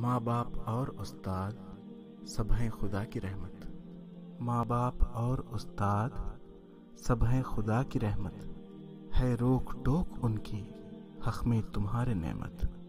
माँ बाप और उस्ताद सब हैं खुदा की रहमत। माँ बाप और उस्ताद सब हैं खुदा की रहमत। है रोक टोक उनकी हक़ में तुम्हारे नेमत।